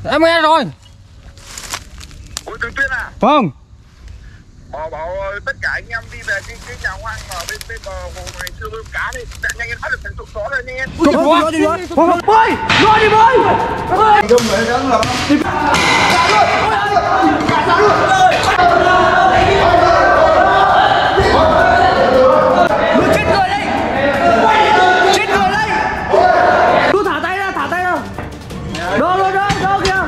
Em nghe rồi. Ủa Tường Tuyên à? Vâng. Bảo tất cả anh em đi về cái nhà hoang ở bên bờ hồ ngày xưa bơm cá đi. Nhanh lên phát được thành tụ gió rồi nhanh lên. Ui giời, bơi đi bơi. Bơi đi bơi. Không phải đáng lắm. Chết người đây. Chết người đây. Cứ thả tay ra, thả tay ra. Đâu kìa.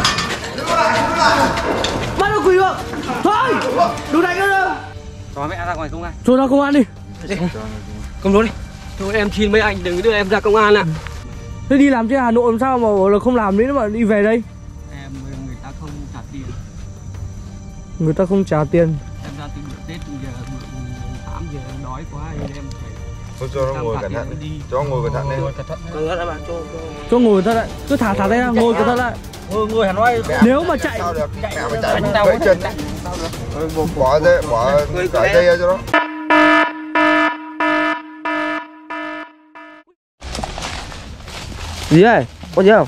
Bắt được quỷ được. Thôi, đừng đánh nữa. Cho mẹ ra ngoài công an. Cho ra công an đi. Cầm đồ đi. Thôi em xin mấy anh đừng đưa em ra công an ạ. Thế đi làm trên Hà Nội làm sao mà là không làm đấy mà đi về đây? Người ta không trả tiền. Người ta không trả tiền. Em ra từ bữa Tết giờ 8 giờ em đói quá nên em phải. Thôi cho nó ngồi cẩn thận đi. Cho ngồi cẩn thận lên. Cẩn thận bạn Cho ngồi cẩn thận lại. Cứ thả tay ra, ngồi cẩn thận lại. Ngồi Hà Nội. Nếu mà chạy sao được? Mẹ phải chạy gãy chân. Bỏ cái dây ra cho nó. Gì vậy? Có gì không?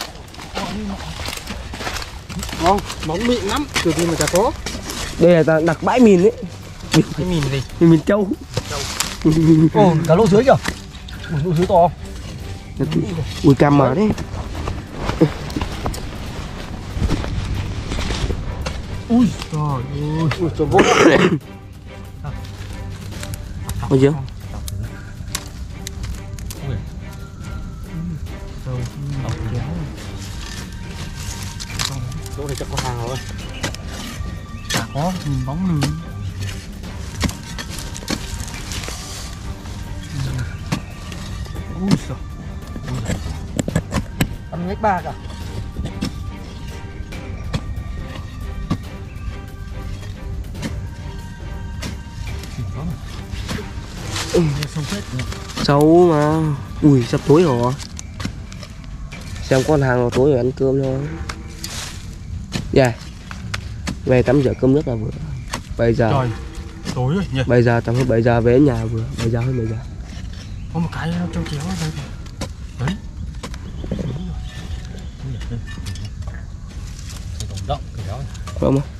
Ngon, bóng mịn lắm. Từ khi mà chả có. Đây là đặc bãi mìn đấy. Cái mìn gì? Mìn trâu. Ồ, cá lô dưới kìa. Lô dưới to. Ui cam mà đấy. Ui trời ơi. Ui trời vô. Có gì không? Chỗ này chắc có hàng rồi. Chả có, nhìn bóng lưới. Ui giời. Ăn ngách ba cả. Xấu mà. Ui sắp tối rồi. Xem con hàng rồi tối rồi ăn cơm thôi. Dạ. Về tắm rửa cơm nước là vừa. Bây giờ Trời, tối rồi nhỉ. Bây giờ tầm hơn 7 giờ về nhà vừa. Bây giờ hơn 7 giờ. Có một cái trong chéo ở đây rồi. Đấy. Động cái đó. Không không?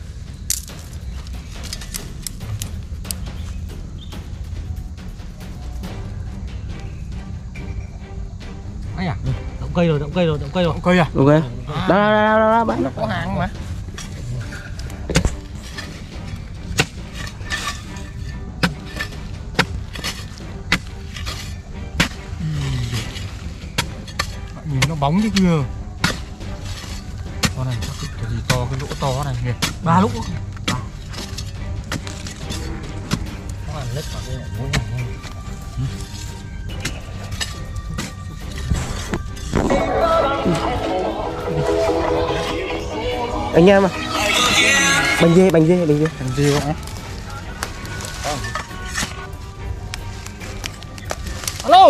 Ấy à? Động cây rồi. Động cây à? Ok. Đó bán. Nó có hàng mà. Nhìn nó bóng chứ kìa. Con này chắc cái gì to, cái lỗ to này kìa. 3 lỗ. Có ăn lết vào đây ở mũi này. Anh em à. Bánh dê. Thằng gì vậy? Alo.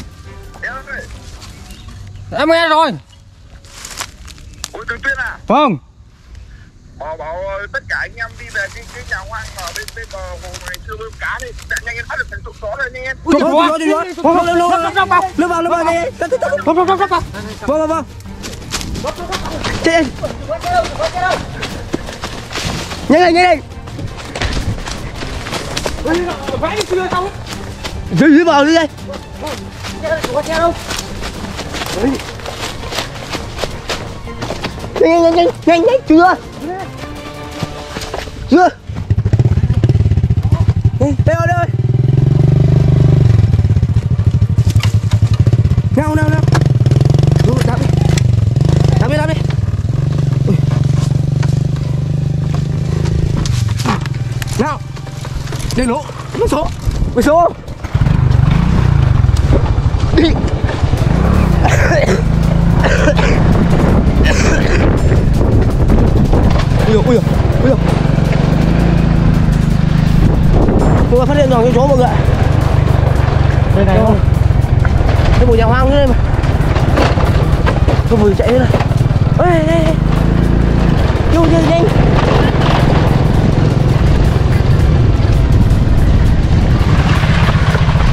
Em nghe rồi. Ủa Tường Tuyên à? Vâng. Bảo tất cả anh em đi về cái nhà hoang ở bên bờ hồ ngày xưa bơm cá đi. Nhanh lên phát được thành tụ gió rồi nhanh lên. Ui giời, lướt vào đi. Vâng. Chạy nhanh lên. Dưới vào đi đây. Nhanh chưa. Đây ơi. Nào. Đạp đi. Nào. Lên lỗ. Mấy số. Đi. Ui giời. Mọi người phát hiện rồi cái chỗ mọi người ạ. Đây này không? Cái một nhà hoang đây mà. Tôi vừa chạy lên này. Ê. Vô nhanh.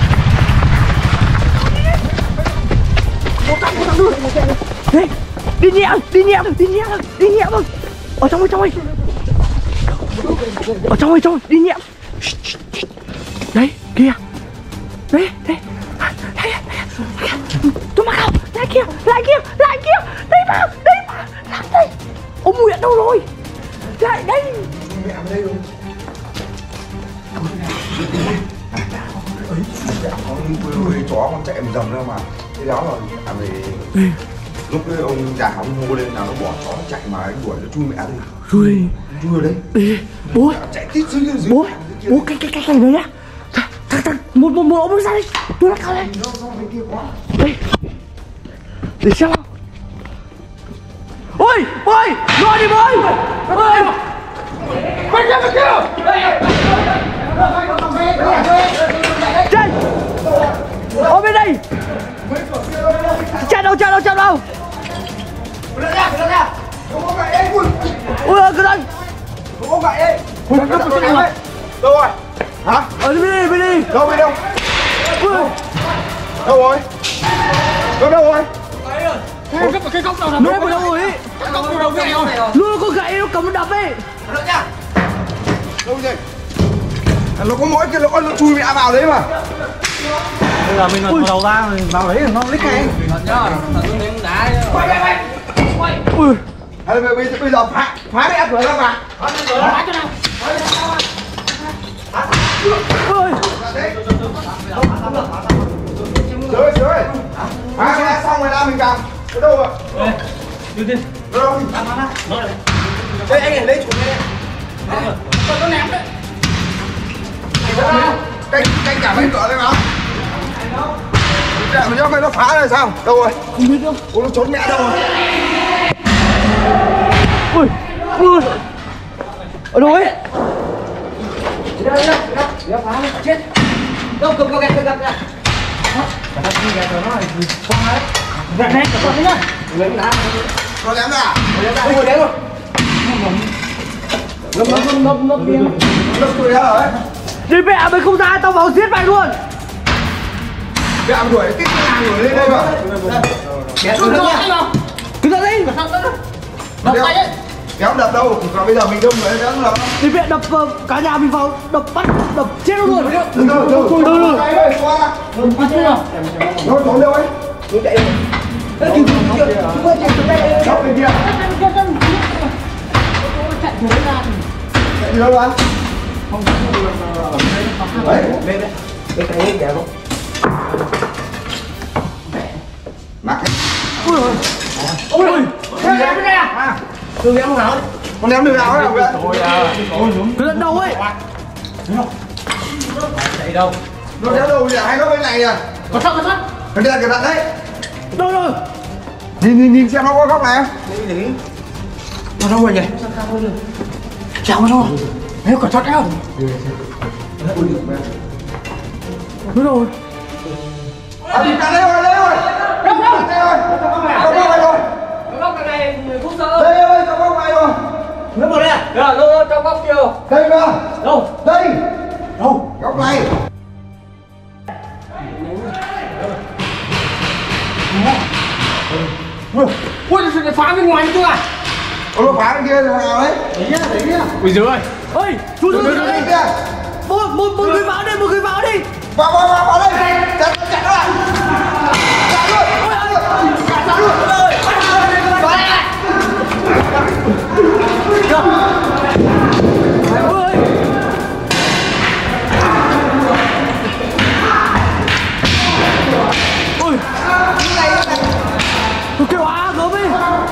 Đi nhẹ thôi. Ở trong ơi. Ở trong ơi, đi nhẹ. Đấy, kia. Đấy. Tôi mặc không, lại kia. Đây vào, đây. Ông Nguyện đâu rồi? Lại đây. Mẹ ở đây luôn. Ông chó con chạy một dầm ra mà. Cái đó là về lúc đấy ông già ông hô lên nào nó bỏ chó nó chạy mà anh đuổi nó chui mẹ đi. Chui vào đấy. Bố chạy tít dưới. Bố cái này nhá. Thằng một ông ra đây. Tôi đã cao lên. Đây. Để xem nào. Ôi, rồi đi bơi. Bên kia. Trên. Ở bên đây. Chạy đâu. Ui ơi, cái đây. Không vậy ấy. Đâu rồi? Hả? Ở bên đi. Đâu? Ui. Đâu rồi? Cái góc đầu Nó đâu rồi ấy. cái góc đầu này rồi. Nó có gậy nó cầm nó đập ấy. Đâu vậy? Nó có mỗi cái lỗ nó chui mẹ vào đấy mà. Bây giờ mình ngẩng đầu ra mình vào đấy nó lích ngay. Ui. Hay là bây giờ phá cái cửa ra mà. Ôi. Trời. Phá cái xong rồi ra mình cầm. Ở đâu rồi? Đưa đi. Đâu? Đây anh này lấy chủ này. Nó ném đấy. Canh cả bên cửa đây mà. Chạy mà nhớ nó phá rồi sao? Đâu rồi? Không biết đâu. Ủa nó trốn mẹ đâu rồi? Ui. Ở đâu ấy? Đây, phá nó chết. Đâu, cầm gạt ra. Gạt này, cả con nhá. Lấy đá. Nó ném ra. Đây ngồi đấy rồi. Ngâm đi. Nó cười ra rồi. Đi mẹ mày không ra tao vào giết mày luôn. Mẹ đuổi cái hàng đuổi lên đây mà. Kéo xuống nhá. Cứ ra đi. Đập tay ấy. Kéo đập đâu, còn bây giờ mình đâm người nó đập. Đi mẹ đập cả nhà mình vào, đập chết nó luôn. Từ từ. Tay ơi, qua. Nó trốn đâu ấy? Nó chạy rồi. Ê, kìa. Đâu bên kia? Chạy đi đâu anh? Đấy, Đây. Cái này kìa không. mắc. Ui. Cái này à? Tôi ném nào đấy. Con ném đường nào ấy? Cái lần đầu ấy. Chạy đâu? Nó ném đâu vậy? Hay nó bên này à? Có sắt. Cái này cái đấy. Đâu rồi? Nhìn xem nó có góc này không? Để. Nó đâu rồi nhỉ? Chào nó rồi. Nếu có sắt không? Đúng rồi. À, đi cả đây rồi. Đây rồi. Góc này cũng sợ. Đây ơi, trong góc này rồi. Nó vào đây à? Nó trong góc kia. Đây cơ. Đâu? Đây. Đâu? Góc này. Ui, nó phá bên ngoài cơ à? Nó phá bên kia thằng nào đấy? Đấy nhá. Ui giời ơi. Ơi, chú Đây kia. một người vào đây, Vào đây. Chặt nó lại. Chặt luôn. Chặt luôn. Ôi. Ôi. Tôi kêu gớm đi.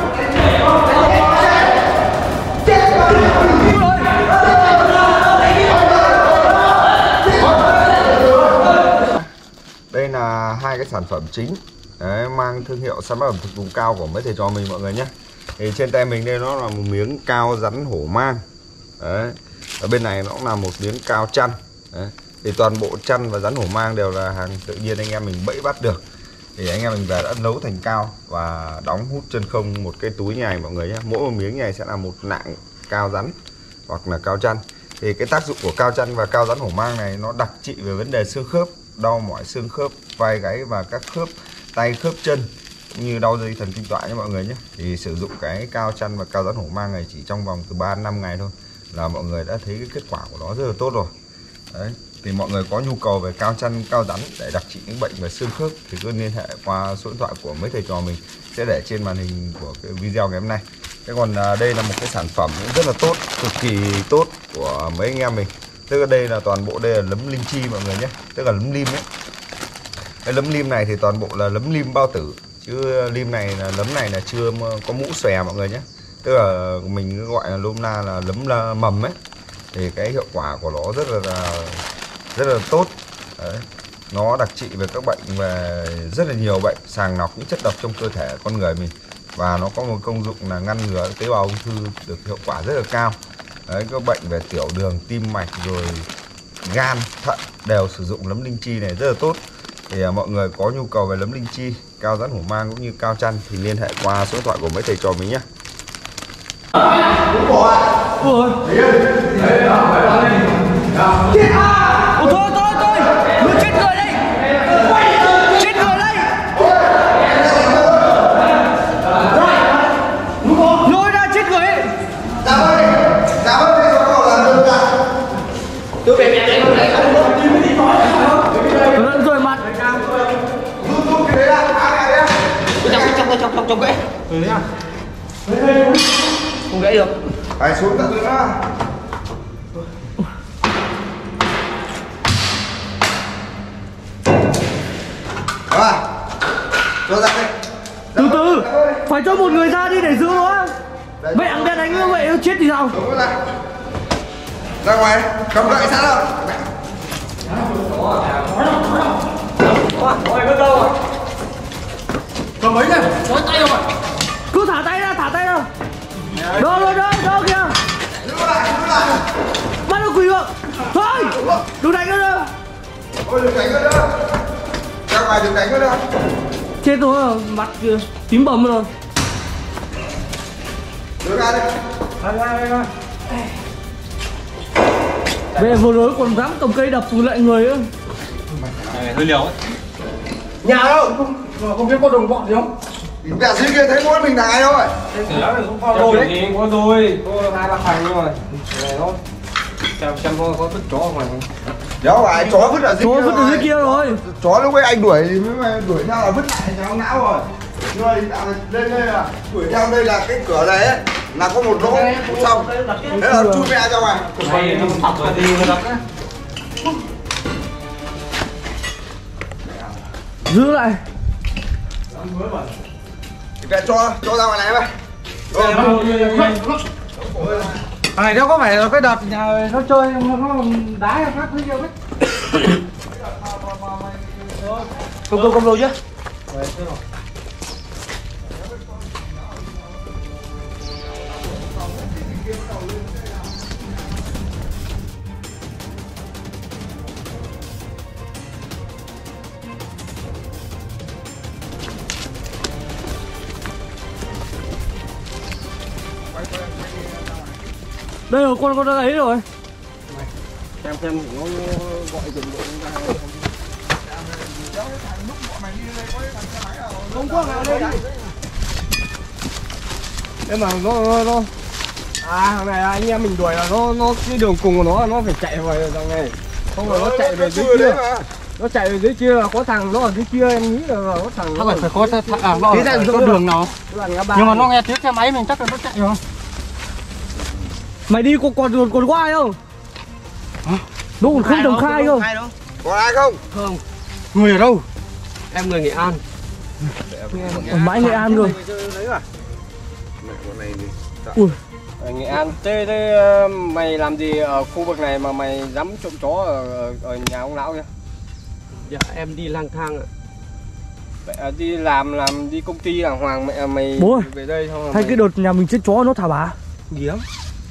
Đây là hai cái sản phẩm chính đấy, mang thương hiệu sản phẩm ẩm thực vùng cao của mấy thầy trò mình mọi người nhé. Thì trên tay mình đây nó là một miếng cao rắn hổ mang đấy. Ở bên này nó cũng là một miếng cao chăn đấy. Thì toàn bộ chăn và rắn hổ mang đều là hàng tự nhiên anh em mình bẫy bắt được. Thì anh em mình về đã nấu thành cao và đóng hút chân không một cái túi như này mọi người nhé. Mỗi một miếng này sẽ là một nạng cao rắn hoặc là cao chăn. Thì cái tác dụng của cao chăn và cao rắn hổ mang này nó đặc trị về vấn đề xương khớp, đau mỏi xương khớp, vai gáy và các khớp tay khớp chân, như đau dây thần kinh tọa nhé mọi người nhé. Thì sử dụng cái cao chăn và cao rắn hổ mang này chỉ trong vòng từ 3 đến 5 ngày thôi là mọi người đã thấy cái kết quả của nó rất là tốt rồi. Đấy, thì mọi người có nhu cầu về cao chăn, cao rắn để đặc trị những bệnh về xương khớp thì cứ liên hệ qua số điện thoại của mấy thầy trò mình sẽ để trên màn hình của cái video ngày hôm nay. Thế còn đây là một cái sản phẩm rất là tốt, cực kỳ tốt của mấy anh em mình. Tức là đây là toàn bộ đây là nấm linh chi mọi người nhé, tức là nấm lim ấy. Cái nấm lim này thì toàn bộ là nấm lim bao tử, chứ lim này là nấm này là chưa có mũ xòe mọi người nhé. Tức là mình gọi là nôm na là nấm mầm ấy. Thì cái hiệu quả của nó rất là tốt. Đấy. Nó đặc trị về các bệnh về rất là nhiều bệnh, sàng lọc những chất độc trong cơ thể con người mình. Và nó có một công dụng là ngăn ngừa tế bào ung thư được hiệu quả rất là cao. Đấy, các bệnh về tiểu đường, tim mạch rồi gan, thận đều sử dụng nấm linh chi này rất là tốt. Thì mọi người có nhu cầu về nấm linh chi, cao rắn hổ mang cũng như cao chăn thì liên hệ qua số điện thoại của mấy thầy trò mình nhé. Ôi thôi, nó chết người đây, chết người đây, lôi ra chết người ấy. Tôi về mẹ đấy không rồi mặt trong gãy không gãy được. Phải xuống tận nữa. Rồi, cho ra đây. Từ từ, phải cho một người ra đi để giữ nó. Mẹ ăn đen đánh như vậy nó chết thì sao? Đúng ra. Ra ngoài, cầm gậy sát đâu. Cầm mấy này, có tay không ạ? Cứ thả tay ra. Đó kìa. Giữ lại. Bắt nó quỳ được. Thôi, đừng đánh nữa đâu. Ôi đừng đánh nữa. Ra ngoài đừng đánh nữa. Chết rồi, mặt kìa, tím bầm rồi. Đưa ra đi. Đây. Về vừa rồi còn dám cầm cây đập lại người nữa. Hơi liều ấy. Nhà đâu? Không biết có đồng bọn gì không? Mẹ dưới kia thấy mỗi mình thằng ai thôi. Có rồi đấy. Có rồi, có 2-3 thằng rồi. Này nó xem có vứt chó ngoài không? Đéo phải, chó vứt ở dưới kia. Chó vứt ở dưới kia rồi. Chó lúc ấy anh đuổi thì mới đuổi theo là vứt lại cháu ngã rồi. Rồi lên đây là đuổi theo đây là cái cửa này ấy, là có một lỗ xong. Thế là chui mẹ ra ngoài. Này nó tập rồi thì nó đập á. Giữ lại. Thì mẹ cho ra ngoài này vậy. Thằng này nó có phải là cái đợt nhà nó chơi nó đá phát với nhau đấy. Không đâu chứ. Đây rồi, con đã ấy rồi. Xem nó gọi dừng độ ra không. Không có nào đây. Thế mà nó thằng này anh em mình đuổi là nó cái đường cùng của nó là nó phải chạy về đằng này. Không là nó chạy về dưới kia. Nó chạy về dưới kia là có thằng nó ở dưới kia, em nghĩ là có thằng Không phải có nó có đường nào. Nhưng mà nó nghe tiếng xe máy mình chắc là nó chạy rồi. Mày đi còn có ai không? Hả? Nó còn không đồng khai không? Có ai không? Không. Người ở đâu? Em người Nghệ An. Ở mãi Nghệ An rồi. Ui. Ở Nghệ An. Thế mày làm gì ở khu vực này mà mày dám trộm chó ở nhà ông lão kia? Dạ em đi lang thang ạ. Đi làm đi công ty đàng hoàng mày Bố ơi, về đây không? hay cái đợt nhà mình chết chó nó thả bả. Gì lắm.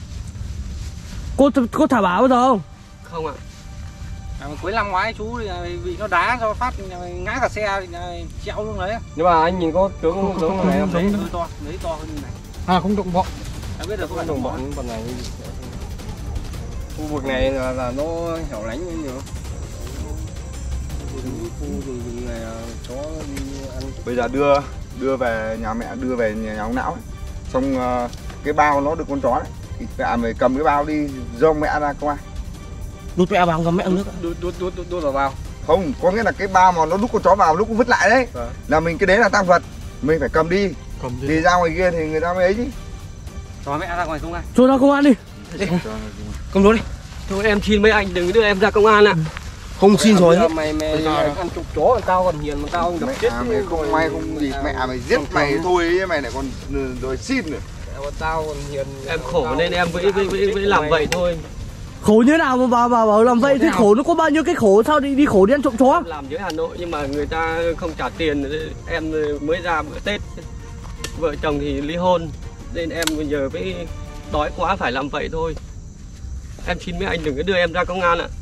Cô thả bả bao giờ không? Không ạ. Cuối năm ngoái chú bị nó đá cho phát ngã cả xe treo luôn đấy. Nhưng mà anh nhìn có tướng không giống này không? Đấy to, đấy to hơn này. À không động bọn. Em biết là có đồng bọn bọn này. Khu vực này là nó hẻo lánh như nhiều. Khu rừng này chó đi ăn. Bây giờ đưa đưa về nhà mẹ, đưa về nhà ông Não ấy. Xong cái bao nó được con chó đấy thì mẹ mày cầm cái bao đi dông mẹ ra công an. Đút mẹ vào cầm mẹ nước. Đút vào bao. Không, có nghĩa là cái bao mà nó đút con chó vào lúc vứt lại đấy. Là mình cái đấy là tang vật, mình phải cầm đi. Thì ra ngoài kia thì người ta mới ấy chứ. Cho mẹ ra ngoài công an. Cho ra công an đi. Cầm luôn đi. Thôi em xin mấy anh đừng đưa em ra công an ạ. Không xin rồi hết. Mày ăn chục chó tao còn hiền mà tao không gặp chết. Mày không may không gì, mẹ mày giết mày thôi ấy, mày lại còn rồi xin nữa. Tao còn hiền. Em khổ nên em mới làm vậy thôi. Khổ như nào mà bà bảo làm vậy thì khổ nó có bao nhiêu cái khổ, sao đi khổ đi ăn trộm chó? Làm dưới Hà Nội nhưng mà người ta không trả tiền, em mới ra bữa Tết, vợ chồng thì ly hôn nên em bây giờ mới đói quá phải làm vậy thôi. Em xin mấy anh đừng có đưa em ra công an ạ.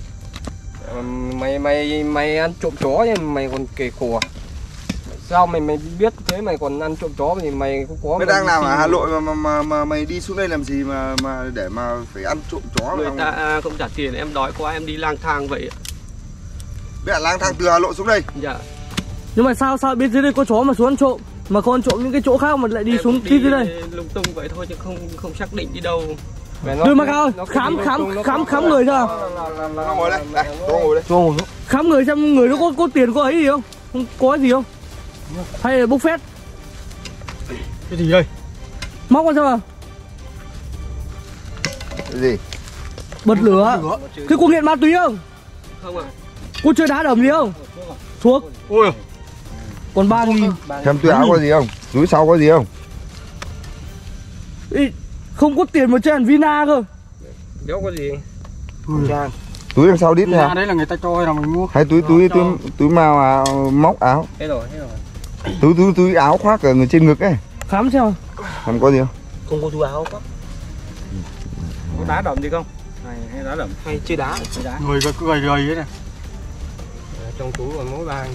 Mày ăn trộm chó nhưng mày còn kể khổ à? Sao mày biết thế mày còn ăn trộm chó thì mày cũng có. Mày đang làm ở Hà Nội mà mày đi xuống đây làm gì mà để mà phải ăn trộm chó? Người ta không trả tiền, em đói quá em đi lang thang vậy ạ. Mẹ lang thang từ Hà Nội xuống đây? Dạ. Nhưng mà sao biết dưới đây có chó mà xuống ăn trộm, mà con trộm những cái chỗ khác mà lại đi em xuống đi dưới đây? lung tung vậy thôi chứ không xác định đi đâu. Đưa mà cao khám người chưa? Nó ngồi đây, đây, tôi ngồi đây. Khám người xem người nó có tiền có ấy gì không? Không có gì không? Hay là bốc phét? Cái gì đây? Móc con sao à? Cái gì? Bật lửa. Thế cô nghiện ma túy không? Không ạ. Cô chơi đá đầm gì không? Thuốc. Ôi. Còn 3.000. Xem túi áo có gì không? Túi sau có gì không? Ý, không có tiền mà chơi hẳn Vina cơ. Đéo có gì. Túi đằng sau đít này à? Đấy là người ta cho hay là mình mua? Hay túi màu móc áo. Hết rồi. Túi áo khoác ở người trên ngực ấy. Khám xem. Không có gì không? Không có túi áo quá. Có đá đầm gì không? Hay đá đầm? Hay chơi đá. Người gầy ấy này. Trong túi còn mỗi 3.000.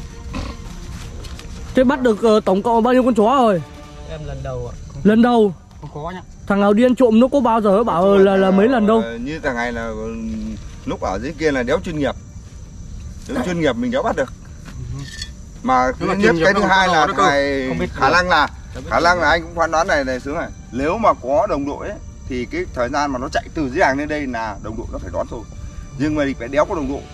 Thế bắt được tổng cộng bao nhiêu con chó rồi? Em lần đầu ạ. Lần đầu. Không có nhá. Thằng nào đi ăn trộm nó có bao giờ nó bảo là mấy lần đâu. Như thằng này là lúc ở dưới kia là đéo chuyên nghiệp. Đéo chuyên nghiệp mình đéo bắt được. Mà thứ nhất cái thứ hai là thằng này khả năng là anh cũng phán đoán này Sướng này. Nếu mà có đồng đội ấy thì cái thời gian mà nó chạy từ dưới hàng lên đây là đồng đội nó phải đón thôi. Nhưng mà thì phải đéo có đồng đội.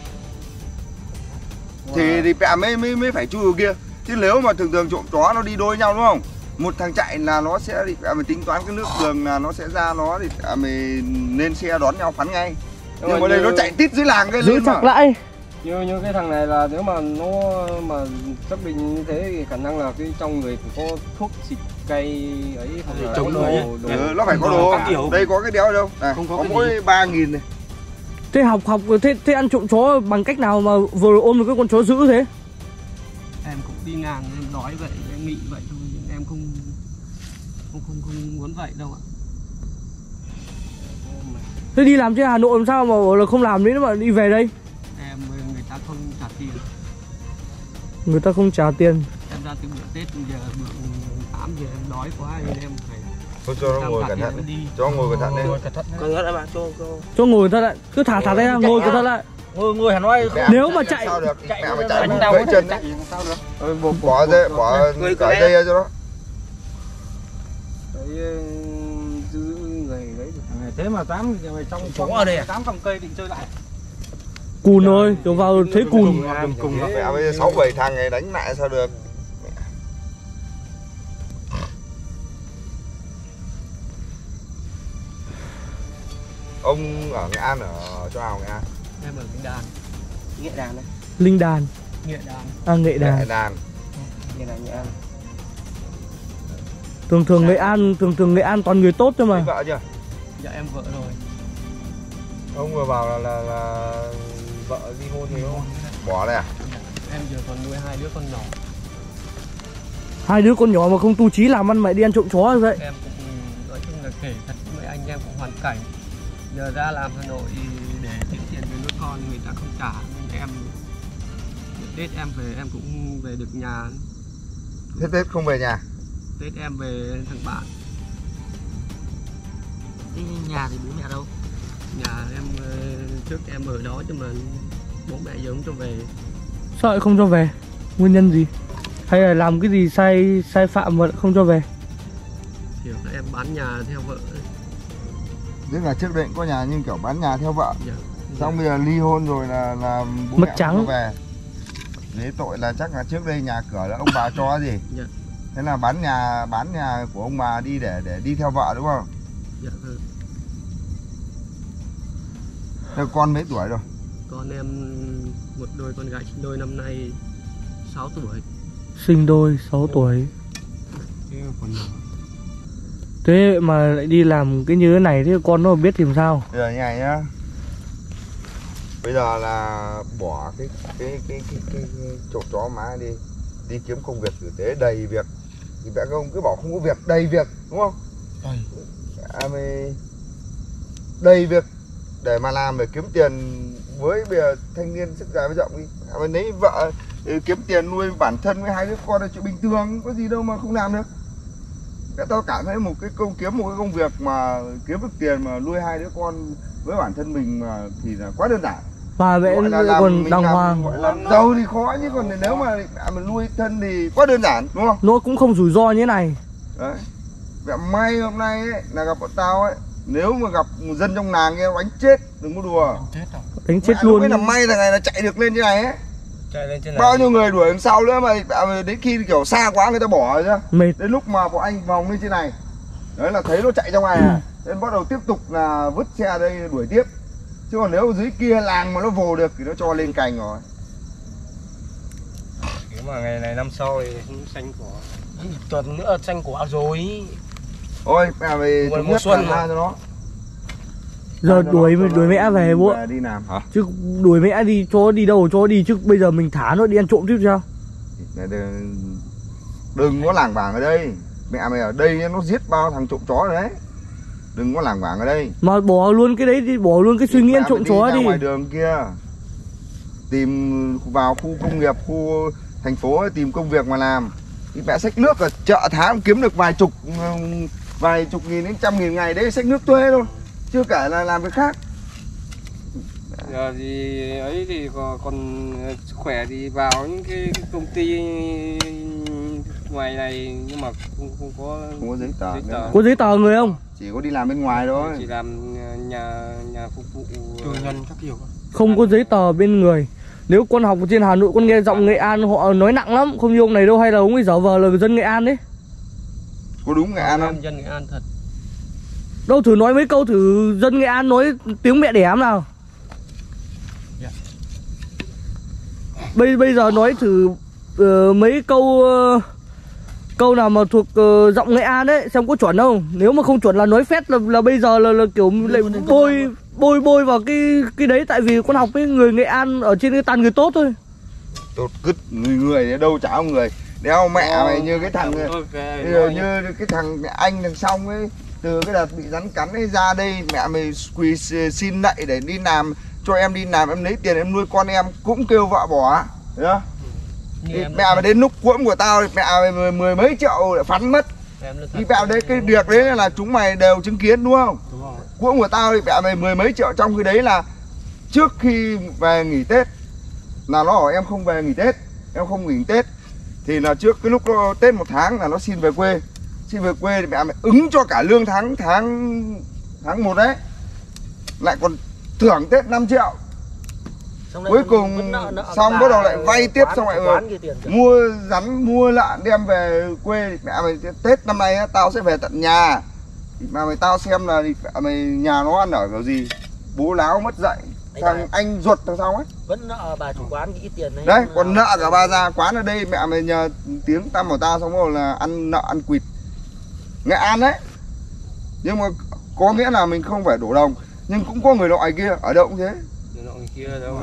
Thì mẹ mới phải chui vào kia. Chứ nếu mà thường trộm chó nó đi đôi nhau đúng không? Một thằng chạy là nó sẽ mình tính toán cái nước đường là nó sẽ ra nó thì mình lên xe đón nhau phắn ngay. Nhưng mà đây nó chạy tít dưới làng cái giữ chặt lại. Như cái thằng này là nếu mà nó mà xác định như thế thì khả năng là cái trong người phải có thuốc xịt cây ấy hoặc là chống người ấy. Nó phải có đồ. Đây có cái đéo đâu. Này, không có mỗi 3.000 này. Thế học thế ăn trộm chó bằng cách nào mà vừa ôm được cái con chó dữ thế? Em cũng đi ngang em nói vậy, em nghĩ vậy thôi nhưng em không muốn vậy đâu ạ. Thế đi làm trên Hà Nội làm sao mà bảo là không làm đấy mà đi về đây? Người ta không trả tiền. Người ta không trả tiền. Em ra từ bữa Tết giờ bữa 8 giờ em đói quá nên em phải. Thôi cho nó ngồi cẩn thận đi. Cho ngồi cẩn thận đi. Cẩn thận bạn cho ngồi cẩn thận lại. Cứ thả tay ra ngồi cẩn thận lại. Ngồi hẳn oai. Nếu mà chạy mẹ mà chạy gãy chân đấy. Bỏ cái dây ra cho nó. Giữ người đấy được. Thế mà tám trong ở đây 8 cọng cây định chơi lại. Cùn thôi, kiểu vào thấy cùn. Mẹ bây giờ 6-7 thằng này đánh lại sao được. Ông ở Nghệ An ở chỗ nào Nghệ An? Em ở Linh Đàn. Nghệ Đàn đấy. Linh Đàn. Nghệ Đàn. À Nghệ Đàn. Nghệ Đàn. Nghệ An. Thường Nghệ An toàn người tốt thôi mà. Vợ chưa? Dạ em vợ rồi. Ông vừa bảo là vợ ly hôn thì không? Bỏ này à? Em giờ còn nuôi 2 đứa con nhỏ. 2 đứa con nhỏ mà không tu chí làm ăn mày đi ăn trộm chó vậy. Em cũng nói chung là kể thật với anh em cũng hoàn cảnh. Giờ ra làm Hà Nội để kiếm tiền về nuôi con người ta không trả nên em Tết em về em cũng về được nhà. Thế Tết không về nhà? Tết em về thằng bạn. Thế nhà thì bố mẹ đâu? Nhà em trước em ở đó chứ mà bố mẹ giờ không cho về. Sao lại không cho về? Nguyên nhân gì? Hay là làm cái gì sai phạm mà không cho về? Kiểu là em bán nhà theo vợ ấy. Tức là trước đây cũng có nhà nhưng kiểu bán nhà theo vợ. Dạ. Xong bây giờ ly hôn rồi là bố Mất mẹ trắng. không cho về. Đấy tội là chắc là trước đây nhà cửa là ông bà cho gì. Dạ. Thế là bán nhà của ông bà đi để đi theo vợ đúng không? Dạ vâng. Thế con mấy tuổi rồi? Con em một đôi con gái sinh đôi năm nay 6 tuổi. Sinh đôi 6 tuổi. Thế mà lại đi làm cái như thế này thế con nó biết thì làm sao? Bây giờ như này nhá. Bây giờ là bỏ cái chỗ chó má đi kiếm công việc tử tế đầy việc. Thì mẹ không cứ bảo không có việc, đầy việc đúng không? Đầy việc để mà làm để kiếm tiền với bây giờ thanh niên sức già với rộng đi. Mình lấy vợ kiếm tiền nuôi bản thân với hai đứa con là chuyện bình thường, có gì đâu mà không làm được. Cái tao cảm thấy một cái công việc mà kiếm được tiền mà nuôi hai đứa con với bản thân mình mà thì là quá đơn giản. Và vậy còn đàng hoàng. Làm giàu thì khó chứ còn nếu mà mình nuôi thân thì quá đơn giản đúng không? Nó cũng không rủi ro như thế này. Đấy. Vậy may hôm nay ấy, là gặp bọn tao ấy, nếu mà gặp một dân trong làng nghe đánh chết, đừng có đùa. Đánh chết luôn. Mới là may là ngày là chạy được lên như này ấy. Chạy lên trên này. Bao nhiêu người đuổi đằng sau nữa mà đến khi kiểu xa quá người ta bỏ rồi chứ. Mệt. Đến lúc mà bọn anh vòng lên trên này, đấy là thấy nó chạy trong này à. Nên bắt đầu tiếp tục là vứt xe đây đuổi tiếp. Chứ còn nếu dưới kia làng mà nó vồ được thì nó cho lên cành rồi. Nếu mà ngày này năm sau thì không xanh cỏ. Tuần nữa xanh cỏ rồi. Ôi mẹ mày Mùa- mùa xuân ra cho nó. Giờ đuổi mẹ về bố. Đi làm hả? Chứ đuổi mẹ đi cho đi đâu cho đi chứ bây giờ mình thả nó đi ăn trộm chứ sao? Đừng có lảng vảng ở đây. Mẹ mày ở đây nó giết bao thằng trộm chó rồi đấy. Đừng có lảng vảng ở đây. Mà bỏ luôn cái đấy đi, bỏ luôn cái suy nghĩ ăn trộm chó đi. đi. Ngoài đường kia tìm vào khu công nghiệp, khu thành phố ấy, tìm công việc mà làm. Đi mẹ xách nước ở chợ tháng kiếm được vài chục nghìn đến 100.000 ngày đấy, xách nước thuê thôi. Chưa kể là làm việc khác. Giờ thì ấy thì còn sức khỏe thì vào những cái công ty ngoài này nhưng mà không có giấy tờ. Có giấy tờ người không? Chỉ có đi làm bên ngoài thôi. Chỉ làm nhà phục vụ tư nhân các kiểu. Không có giấy tờ bên người. Nếu con học ở trên Hà Nội con nghe giọng Nghệ An họ nói nặng lắm, không như ông này đâu, hay là ông ấy giả vờ là dân Nghệ An đấy. Có đúng Nghệ An không? Dân Nghệ An thật. Đâu thử nói mấy câu thử dân Nghệ An nói tiếng mẹ đẻ nào. Bây giờ nói thử mấy câu nào mà thuộc giọng Nghệ An đấy xem có chuẩn không. Nếu mà không chuẩn là nói phét là bây giờ là kiểu lại bôi vào cái đấy, tại vì con học với người Nghệ An ở trên cái toàn người tốt thôi. Tốt cứt người đâu chả có người. Đeo mẹ mày như cái thằng như cái thằng anh đằng xong ấy, từ cái đợt bị rắn cắn ấy ra đây mẹ mày quỳ xin nạy để đi làm, cho em đi làm em lấy tiền em nuôi con em cũng kêu vợ bỏ. Thấy không? Mẹ mày đến lúc cuỗm của tao mẹ mày 10 mấy triệu để phắn mất. Thì mẹ đấy cái việc đấy là chúng mày đều chứng kiến đúng không? Đúng rồi. Cuỗm của tao thì mẹ mày 10 mấy triệu, trong cái đấy là trước khi về nghỉ Tết là nó hỏi em không về nghỉ Tết, em không nghỉ Tết thì là trước cái lúc nó Tết 1 tháng là nó xin về quê. Xin về quê thì mẹ mày ứng cho cả lương tháng 1 đấy. Lại còn thưởng Tết 5 triệu. Cuối cùng xong bắt đầu lại vay tiếp, xong lại mua rắn mua lợn đem về quê. Mẹ mày Tết năm nay tao sẽ về tận nhà. Mà mày tao xem là mày nhà nó ăn ở kiểu gì. Bố láo mất dạy. Thằng anh ruột thằng sau ấy vẫn nợ bà chủ quán ít tiền đấy. Đấy còn nợ cả bà già quán ở đây. Mẹ mày nhờ tiếng tăm của tao xong rồi là ăn nợ ăn quỵt. Nghệ An đấy. Nhưng mà có nghĩa là mình không phải đổ đồng. Nhưng cũng có người loại kia, ở đâu cũng thế. Kia đâu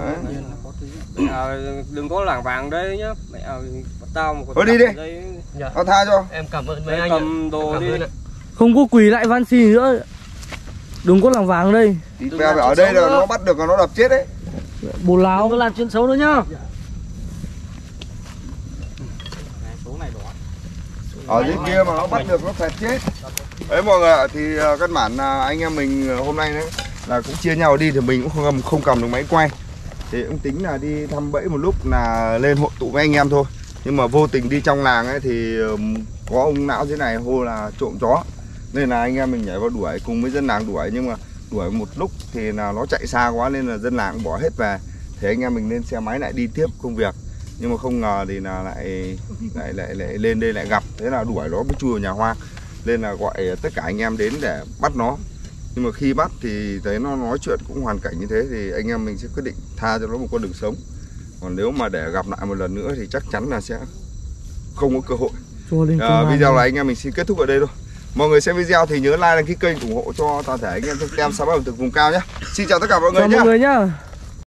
đừng có lảng vàng đây nhá. Mẹ tao một thôi đi đi. Dạ. Tao tha cho. Em cảm ơn mấy anh cầm đồ đi. Không có quỳ lại van xì nữa. Đừng có làng vàng đây. Mẹ ở đây là nó bắt được là nó đập chết đấy. Bồ láo. Đừng có làm chuyện xấu nữa nhá. Ở dưới kia mà nó bắt được nó phẹt chết. Đấy mọi người ạ, thì căn bản là anh em mình hôm nay đấy là cũng chia nhau đi thì mình cũng không cầm được máy quay. Thì cũng tính là đi thăm bẫy một lúc là lên hội tụ với anh em thôi. Nhưng mà vô tình đi trong làng ấy thì có ông não dưới này hô là trộm chó, nên là anh em mình nhảy vào đuổi cùng với dân làng đuổi. Nhưng mà đuổi một lúc thì là nó chạy xa quá nên là dân làng bỏ hết về. Thế anh em mình lên xe máy lại đi tiếp công việc. Nhưng mà không ngờ thì là lại lên đây lại gặp. Thế là đuổi nó mới chui vào nhà hoang. Nên là gọi tất cả anh em đến để bắt nó. Nhưng mà khi bắt thì thấy nó nói chuyện cũng hoàn cảnh như thế thì anh em mình sẽ quyết định tha cho nó một con đường sống. Còn nếu mà để gặp lại một lần nữa thì chắc chắn là sẽ không có cơ hội. Video này anh em mình xin kết thúc ở đây thôi. Mọi người xem video thì nhớ like, đăng ký kênh ủng hộ cho toàn thể anh em trong tem sản phẩm ẩm thực vùng cao nhé. Xin chào tất cả mọi người nhé.